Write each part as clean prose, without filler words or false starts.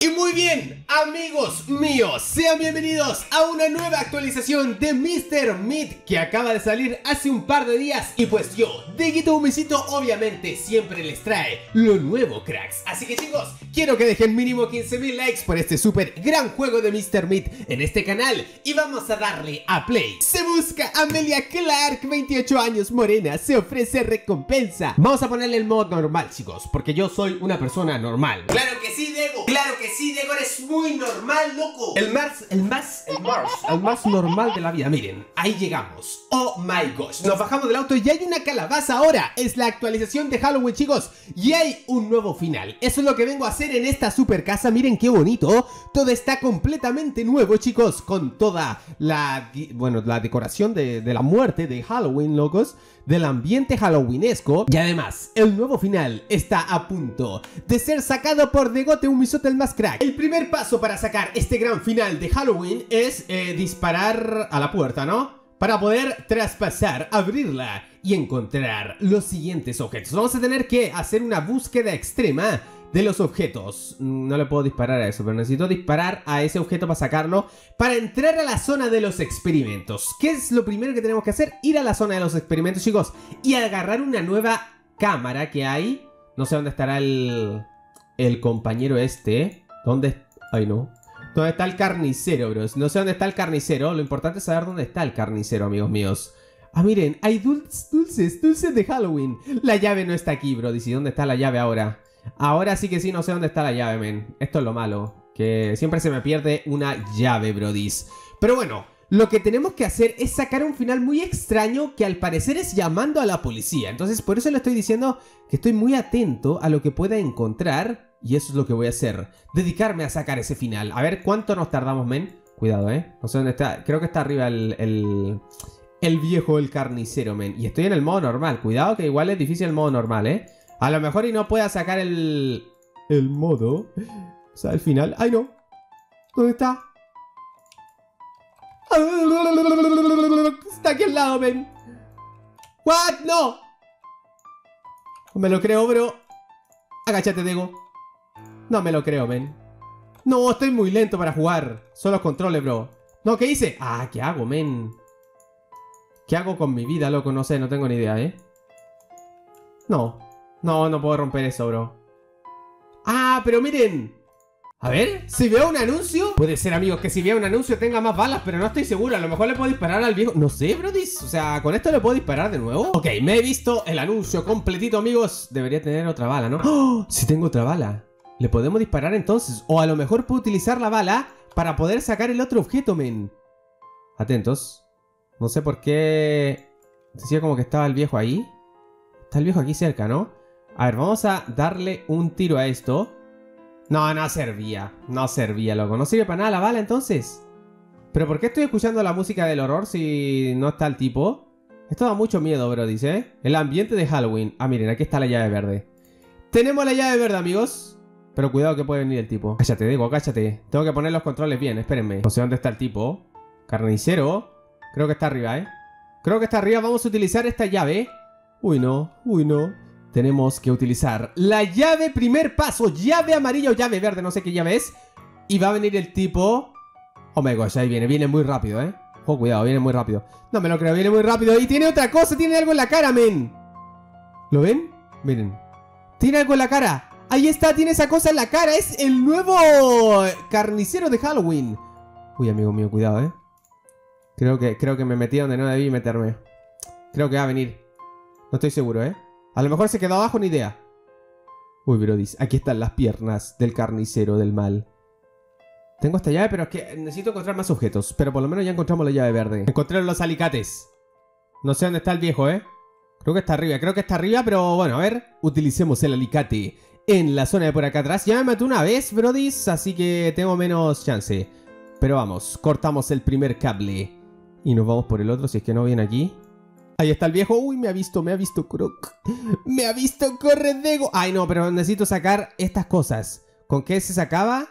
Y muy bien, amigos míos, sean bienvenidos a una nueva actualización de Mr. Meat que acaba de salir hace un par de días. Y pues yo, Dieguito Humicito, obviamente siempre les trae lo nuevo, cracks. Así que chicos, quiero que dejen mínimo 15.000 likes por este súper gran juego de Mr. Meat en este canal. Y vamos a darle a play. Se busca Amelia Clark, 28 años, morena, se ofrece recompensa. Vamos a ponerle el modo normal, chicos, porque yo soy una persona normal. Claro que sí, Diego, claro que sí, Diego, eres muy normal, loco. El más normal de la vida. Miren, ahí llegamos. Oh my gosh, nos bajamos del auto y hay una calabaza ahora. Es la actualización de Halloween, chicos, y hay un nuevo final. Eso es lo que vengo a hacer en esta super casa. Miren qué bonito. Todo está completamente nuevo, chicos, con toda la, bueno, la decoración de la muerte de Halloween, locos, del ambiente halloweenesco. Y además, el nuevo final está a punto de ser sacado por Diegote Humizote, el más crack. El primer paso para sacar este gran final de Halloween es disparar a la puerta, ¿no? Para poder traspasar, abrirla y encontrar los siguientes objetos. Vamos a tener que hacer una búsqueda extrema de los objetos. No le puedo disparar a eso, pero necesito disparar a ese objeto para sacarlo, para entrar a la zona de los experimentos. ¿Qué es lo primero que tenemos que hacer? Ir a la zona de los experimentos, chicos, y agarrar una nueva cámara que hay. No sé dónde estará el compañero este. ¿Dónde? Ay, no. ¿Dónde está el carnicero, bros? No sé dónde está el carnicero. Lo importante es saber dónde está el carnicero, amigos míos. Ah, miren, hay dulces de Halloween. La llave no está aquí, bro. ¿Y dónde está la llave ahora? Ahora sí que sí, no sé dónde está la llave, men. Esto es lo malo, que siempre se me pierde una llave, brodis. Pero bueno, lo que tenemos que hacer es sacar un final muy extraño que al parecer es llamando a la policía. Entonces por eso le estoy diciendo que estoy muy atento a lo que pueda encontrar. Y eso es lo que voy a hacer, dedicarme a sacar ese final. A ver cuánto nos tardamos, men. Cuidado, no sé dónde está, creo que está arriba el viejo, el carnicero, men. Y estoy en el modo normal, cuidado que igual es difícil el modo normal, A lo mejor y no pueda sacar el modo, o sea, el final. ¡Ay, no! ¿Dónde está? Está aquí al lado, men. ¿What? ¡No! No me lo creo, bro. Agáchate, Diego. No me lo creo, men. No, estoy muy lento para jugar. Son los controles, bro. No, ¿qué hice? Ah, ¿qué hago, men? ¿Qué hago con mi vida, loco? No sé, no tengo ni idea, No. No puedo romper eso, bro. Ah, pero miren. A ver, si veo un anuncio. Puede ser, amigos, que si veo un anuncio tenga más balas, pero no estoy seguro. A lo mejor le puedo disparar al viejo. No sé, brodis. O sea, ¿con esto le puedo disparar de nuevo? Ok, me he visto el anuncio completito, amigos. Debería tener otra bala, ¿no? ¡Oh! Sí tengo otra bala. Le podemos disparar entonces. O a lo mejor puedo utilizar la bala para poder sacar el otro objeto, men. Atentos. No sé por qué decía como que estaba el viejo ahí. Está el viejo aquí cerca, ¿no? A ver, vamos a darle un tiro a esto. No servía. No servía, loco. ¿No sirve para nada la bala entonces? ¿Pero por qué estoy escuchando la música del horror si no está el tipo? Esto da mucho miedo, bro, dice. El ambiente de Halloween. Ah, miren, aquí está la llave verde. Tenemos la llave verde, amigos. Pero cuidado que puede venir el tipo. Cállate, Diego, cállate. Tengo que poner los controles bien, espérenme. No sé dónde está el tipo. Carnicero. Creo que está arriba, Creo que está arriba. Vamos a utilizar esta llave. Uy, no. Tenemos que utilizar la llave, primer paso. Llave amarilla o llave verde, no sé qué llave es. Y va a venir el tipo. Oh my gosh, ahí viene muy rápido, Oh, cuidado, viene muy rápido. No me lo creo, viene muy rápido. Y tiene otra cosa, tiene algo en la cara, men. ¿Lo ven? Miren. Tiene algo en la cara. Ahí está, tiene esa cosa en la cara. Es el nuevo carnicero de Halloween. Uy, amigo mío, cuidado, Creo que me metí donde no debí meterme. Creo que va a venir. No estoy seguro, A lo mejor se quedó abajo, ni idea. Uy, brodis, aquí están las piernas del carnicero del mal. Tengo esta llave, pero es que necesito encontrar más objetos. Pero por lo menos ya encontramos la llave verde. Encontré los alicates. No sé dónde está el viejo, Creo que está arriba, pero bueno, a ver. Utilicemos el alicate en la zona de por acá atrás. Ya me mató una vez, brodis, así que tengo menos chance. Pero vamos, cortamos el primer cable y nos vamos por el otro, si es que no viene aquí. Ahí está el viejo. Uy, me ha visto, Croc. Me ha visto, corre, Dego. Ay, no, pero necesito sacar estas cosas. ¿Con qué se sacaba?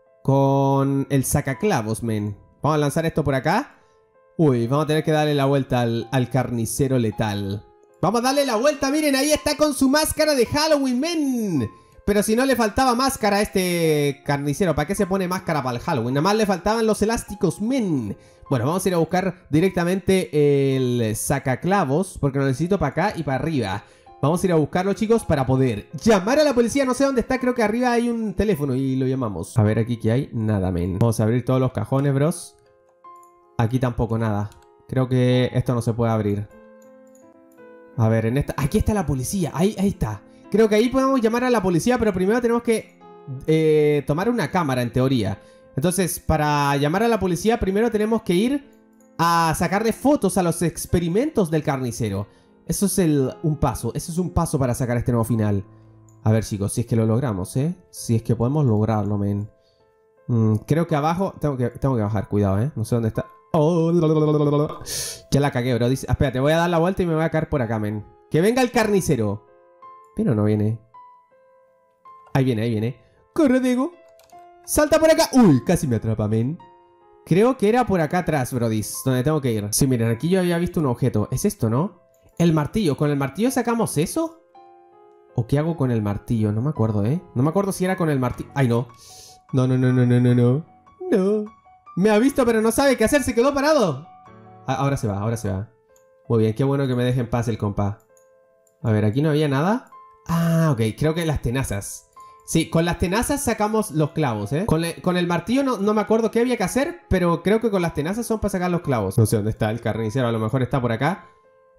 Con el sacaclavos, men. Vamos a lanzar esto por acá. Uy, vamos a tener que darle la vuelta al carnicero letal. Vamos a darle la vuelta, miren, ahí está con su máscara de Halloween, men. Pero si no le faltaba máscara a este carnicero, ¿para qué se pone máscara para el Halloween? Nada más le faltaban los elásticos, men. Bueno, vamos a ir a buscar directamente el sacaclavos, porque lo necesito para acá y para arriba. Vamos a ir a buscarlo, chicos, para poder llamar a la policía. No sé dónde está, creo que arriba hay un teléfono y lo llamamos. A ver aquí qué hay. Nada, men. Vamos a abrir todos los cajones, bros. Aquí tampoco nada. Creo que esto no se puede abrir. A ver, en esta... Aquí está la policía. Ahí está. Creo que ahí podemos llamar a la policía, pero primero tenemos que tomar una cámara, en teoría. Entonces, para llamar a la policía, primero tenemos que ir a sacarle fotos a los experimentos del carnicero. Eso es un paso. Eso es un paso para sacar este nuevo final. A ver, chicos, si es que lo logramos, ¿eh? Si es que podemos lograrlo, men. Creo que abajo... Tengo que bajar, cuidado, ¿eh? No sé dónde está... Oh, ya la cagué, bro. Dice... Espérate, voy a dar la vuelta y me voy a caer por acá, men. ¡Que venga el carnicero! Pero no viene. Ahí viene, ahí viene. ¡Corre, Diego! ¡Salta por acá! ¡Uy! Casi me atrapa, men. Creo que era por acá atrás, brodis, donde tengo que ir. Sí, miren, aquí yo había visto un objeto. ¿Es esto, no? El martillo. ¿Con el martillo sacamos eso? ¿O qué hago con el martillo? No me acuerdo, ¿eh? No me acuerdo si era con el martillo. ¡Ay, no! No. No. Me ha visto, pero no sabe qué hacer. Se quedó parado. Ahora se va, ahora se va. Muy bien, qué bueno que me deje en paz el compa. A ver, aquí no había nada. Ah, ok, creo que las tenazas. Sí, con las tenazas sacamos los clavos, ¿eh? Con el martillo no me acuerdo qué había que hacer, pero creo que con las tenazas son para sacar los clavos. No sé dónde está el carnicero, a lo mejor está por acá.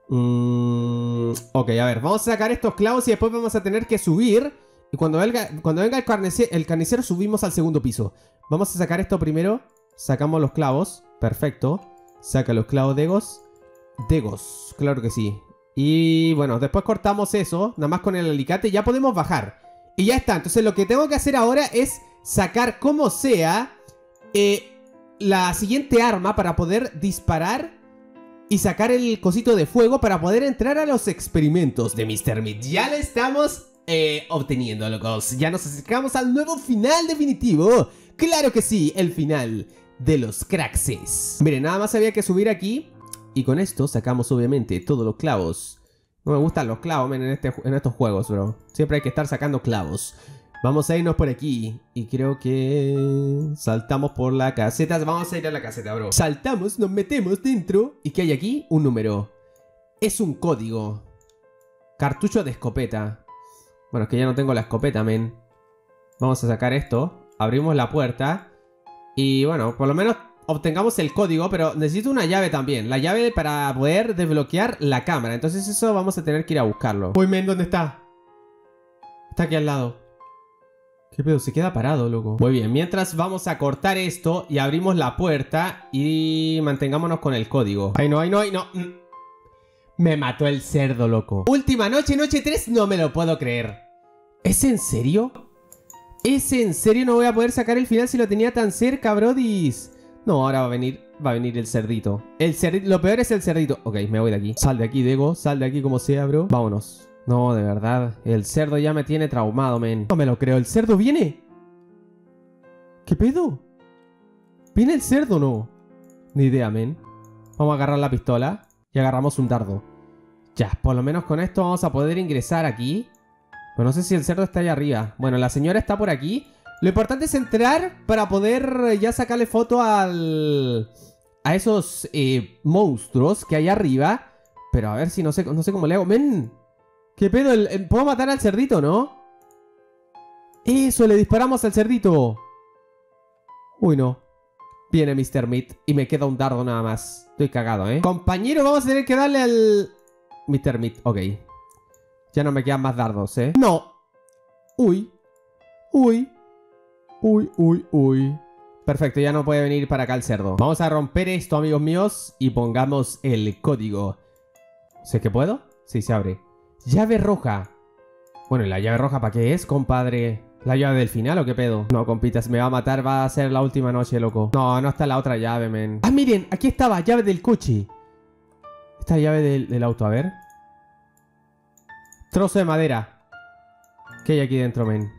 Ok, a ver, vamos a sacar estos clavos y después vamos a tener que subir. Y cuando venga el carnicero subimos al segundo piso. Vamos a sacar esto primero. Sacamos los clavos, perfecto. Saca los clavos, Degos. Degos, claro que sí. Y bueno, después cortamos eso, nada más con el alicate, ya podemos bajar. Y ya está, entonces lo que tengo que hacer ahora es sacar como sea la siguiente arma para poder disparar y sacar el cosito de fuego para poder entrar a los experimentos de Mr. Meat. Ya lo estamos obteniendo, locos. Ya nos acercamos al nuevo final definitivo. Claro que sí, el final de los Craxes. Miren, nada más había que subir aquí. Y con esto sacamos obviamente todos los clavos. No me gustan los clavos, men, en estos juegos, bro. Siempre hay que estar sacando clavos. Vamos a irnos por aquí. Y creo que... saltamos por la caseta. Vamos a ir a la caseta, bro. Saltamos, nos metemos dentro. ¿Y qué hay aquí? Un número. Es un código. Cartucho de escopeta. Bueno, es que ya no tengo la escopeta, men. Vamos a sacar esto. Abrimos la puerta. Y bueno, por lo menos... obtengamos el código, pero necesito una llave también. La llave para poder desbloquear la cámara. Entonces eso vamos a tener que ir a buscarlo. Uy, men, ¿dónde está? Está aquí al lado. ¿Qué pedo? Se queda parado, loco. Muy bien, mientras vamos a cortar esto y abrimos la puerta y mantengámonos con el código. Ay, no, ay, no, ay, no. Me mató el cerdo, loco. Última noche, noche 3, no me lo puedo creer. ¿Es en serio? ¿Es en serio? No voy a poder sacar el final si lo tenía tan cerca, brodis. No, ahora va a venir el cerdito. El cerdito, lo peor es el cerdito. Ok, me voy de aquí. Sal de aquí, Dego. Sal de aquí como sea, bro. Vámonos. No, de verdad. El cerdo ya me tiene traumado, men. No me lo creo. ¿El cerdo viene? ¿Qué pedo? ¿Viene el cerdo o no? Ni idea, men. Vamos a agarrar la pistola y agarramos un dardo. Ya, por lo menos con esto vamos a poder ingresar aquí. Pero no sé si el cerdo está allá arriba. Bueno, la señora está por aquí. Lo importante es entrar para poder ya sacarle foto a esos monstruos que hay arriba. Pero a ver si no sé cómo le hago. ¡Men! ¿Qué pedo? ¿Puedo matar al cerdito, no? ¡Eso! ¡Le disparamos al cerdito! Uy, no. Viene Mr. Meat y me queda un dardo nada más. Estoy cagado, ¿eh? Compañero, vamos a tener que darle al... Mr. Meat, ok. Ya no me quedan más dardos, ¿eh? ¡No! ¡Uy! ¡Uy! Uy, uy, uy. Perfecto, ya no puede venir para acá el cerdo. Vamos a romper esto, amigos míos, y pongamos el código. ¿Sé que puedo? Sí, se abre. Llave roja. Bueno, ¿y la llave roja para qué es, compadre? ¿La llave del final o qué pedo? No, compitas, me va a matar, va a ser la última noche, loco. No, no está la otra llave, men. Ah, miren, aquí estaba, llave del coche. Esta llave del auto, a ver. Trozo de madera. ¿Qué hay aquí dentro, men?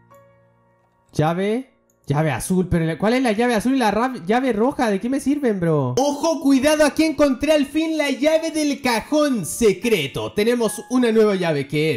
Llave azul, pero ¿cuál es la llave azul y la llave roja? ¿De qué me sirven, bro? ¡Ojo, cuidado! Aquí encontré al fin la llave del cajón secreto. Tenemos una nueva llave que es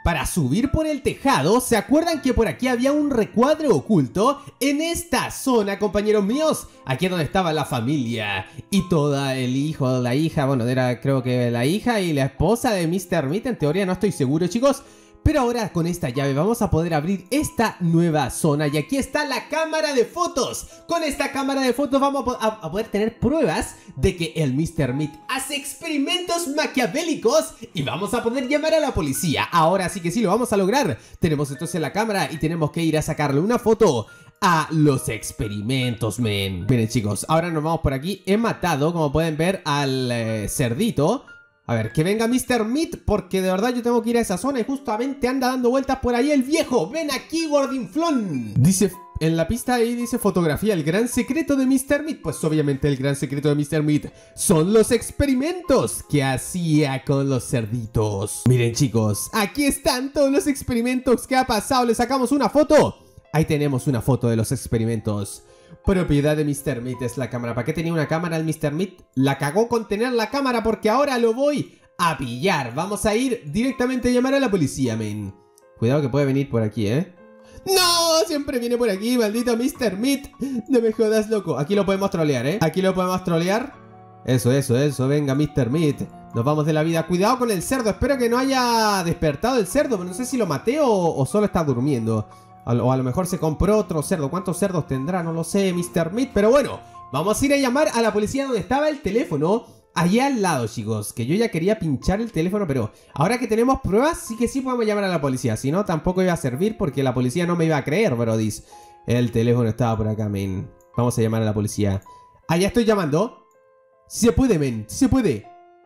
para subir por el tejado. ¿Se acuerdan que por aquí había un recuadro oculto? En esta zona, compañeros míos, aquí es donde estaba la familia y toda el hijo, la hija, bueno, era creo que la hija y la esposa de Mr. Meat, en teoría no estoy seguro, chicos. Pero ahora con esta llave vamos a poder abrir esta nueva zona. Y aquí está la cámara de fotos. Con esta cámara de fotos vamos a poder tener pruebas de que el Mr. Meat hace experimentos maquiavélicos. Y vamos a poder llamar a la policía. Ahora sí que sí, lo vamos a lograr. Tenemos entonces la cámara y tenemos que ir a sacarle una foto a los experimentos, men. Miren, chicos, ahora nos vamos por aquí. He matado, como pueden ver, al cerdito. A ver, que venga Mr. Meat, porque de verdad yo tengo que ir a esa zona y justamente anda dando vueltas por ahí el viejo. ¡Ven aquí, gordinflón! Dice, en la pista ahí dice fotografía, el gran secreto de Mr. Meat. Pues obviamente el gran secreto de Mr. Meat son los experimentos que hacía con los cerditos. Miren, chicos, aquí están todos los experimentos que ha pasado. Le sacamos una foto. Ahí tenemos una foto de los experimentos. Propiedad de Mr. Meat es la cámara. ¿Para qué tenía una cámara el Mr. Meat? La cagó con tener la cámara porque ahora lo voy a pillar. Vamos a ir directamente a llamar a la policía, men. Cuidado que puede venir por aquí, ¿eh? ¡No! Siempre viene por aquí, maldito Mr. Meat. No me jodas, loco. Aquí lo podemos trolear, ¿eh? Aquí lo podemos trolear. Eso. Venga, Mr. Meat. Nos vamos de la vida. Cuidado con el cerdo. Espero que no haya despertado el cerdo. Pero no sé si lo maté o solo está durmiendo. O a lo mejor se compró otro cerdo. ¿Cuántos cerdos tendrá? No lo sé, Mr. Meat. Pero bueno, vamos a ir a llamar a la policía donde estaba el teléfono. Allá al lado, chicos. Que yo ya quería pinchar el teléfono, pero ahora que tenemos pruebas, sí que sí podemos llamar a la policía. Si no, tampoco iba a servir porque la policía no me iba a creer, brodis. El teléfono estaba por acá, men. Vamos a llamar a la policía. Allá estoy llamando. Sí se puede, men. Sí se puede.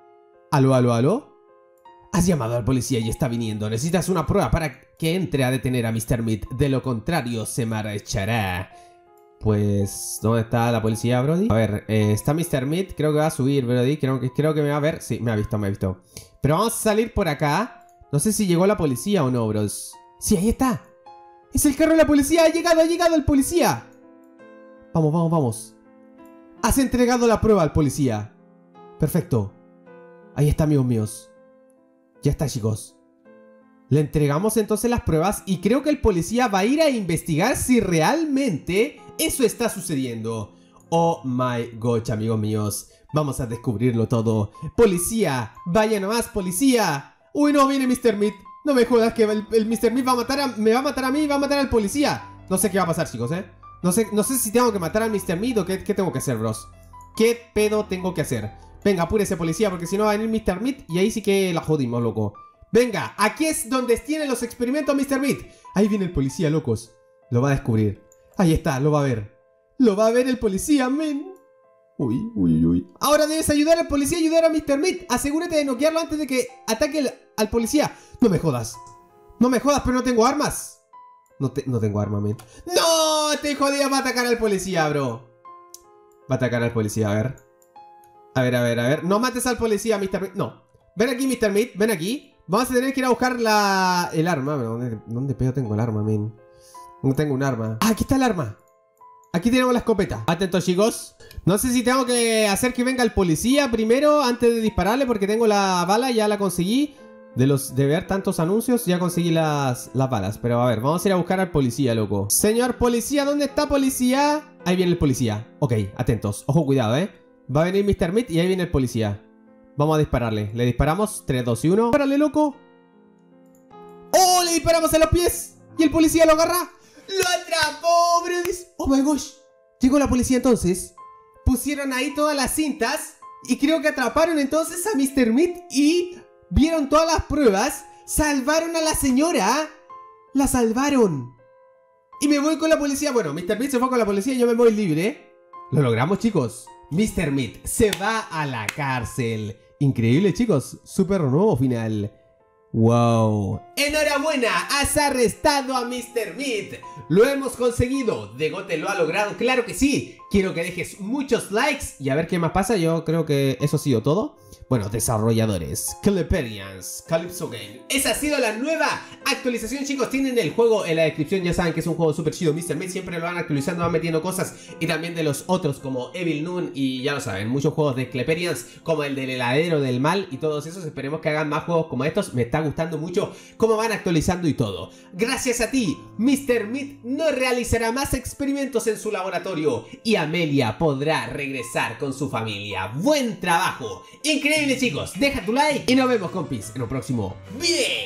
¿Aló? Has llamado al policía y está viniendo. Necesitas una prueba para que entre a detener a Mr. Meat. De lo contrario, se marchará. Pues, ¿dónde está la policía, brody? A ver, está Mr. Meat. Creo que va a subir, brody. Creo que me va a ver. Sí, me ha visto. Pero vamos a salir por acá. No sé si llegó la policía o no, bros. Sí, ahí está. Es el carro de la policía. Ha llegado el policía. Vamos. Has entregado la prueba al policía. Perfecto. Ahí está, amigos míos. Ya está, chicos. Le entregamos entonces las pruebas y creo que el policía va a ir a investigar si realmente eso está sucediendo. Oh my gosh, amigos míos. Vamos a descubrirlo todo. Policía, vaya nomás, policía. Uy, no, viene Mr. Meat. No me jodas que el Mr. Meat me va a matar a mí y va a matar al policía. No sé qué va a pasar, chicos, ¿eh? No sé si tengo que matar al Mr. Meat o qué tengo que hacer, bros. ¿Qué pedo tengo que hacer? Venga, apúrese, policía, porque si no va a venir Mr. Meat y ahí sí que la jodimos, loco. Venga, aquí es donde tienen los experimentos Mr. Meat. Ahí viene el policía, locos. Lo va a descubrir. Ahí está, lo va a ver. Lo va a ver el policía, men. Uy. Ahora debes ayudar al policía a ayudar a Mr. Meat. Asegúrate de noquearlo antes de que ataque al policía. No me jodas, pero no tengo armas. No tengo arma, men. ¡No! Te jodía, va a atacar al policía, bro. Va a atacar al policía, a ver. A ver. No mates al policía, Mr. Meat. No. Ven aquí, Mr. Meat. Ven aquí. Vamos a tener que ir a buscar el arma. ¿Dónde pedo tengo el arma, men? No tengo un arma. Ah, aquí está el arma. Aquí tenemos la escopeta. Atentos, chicos. No sé si tengo que hacer que venga el policía primero antes de dispararle, porque tengo la bala, ya la conseguí. De ver tantos anuncios, ya conseguí las balas. Pero a ver, vamos a ir a buscar al policía, loco. Señor policía, ¿dónde está policía? Ahí viene el policía. Ok, atentos. Ojo, cuidado, Va a venir Mr. Meat y ahí viene el policía. Vamos a dispararle. Le disparamos. 3, 2 y 1. ¡Párale, loco! ¡Oh! Le disparamos a los pies. Y el policía lo agarra. ¡Lo atrapó, bro! ¡Oh, my gosh! Llegó la policía entonces. Pusieron ahí todas las cintas. Y creo que atraparon entonces a Mr. Meat. Y vieron todas las pruebas. Salvaron a la señora. La salvaron. Y me voy con la policía. Bueno, Mr. Meat se fue con la policía y yo me voy libre. Lo logramos, chicos. Mr. Meat se va a la cárcel. Increíble, chicos. Súper nuevo final. ¡Wow! ¡Enhorabuena! ¡Has arrestado a Mr. Meat! ¡Lo hemos conseguido! Degote lo ha logrado, ¡claro que sí! Quiero que dejes muchos likes y a ver qué más pasa. Yo creo que eso ha sido todo. Bueno, desarrolladores, Cleperians, Calypso Game. Esa ha sido la nueva actualización, chicos. Tienen el juego en la descripción, ya saben que es un juego súper chido. Mr. Meat siempre lo van actualizando, van metiendo cosas. Y también de los otros como Evil Noon y ya lo saben, muchos juegos de Cleperians como el del heladero del mal y todos esos. Esperemos que hagan más juegos como estos. Me está gustando mucho cómo van actualizando y todo. Gracias a ti, Mr. Meat no realizará más experimentos en su laboratorio y Amelia podrá regresar con su familia. ¡Buen trabajo! Increíble, chicos. Deja tu like y nos vemos, compis, en un próximo video.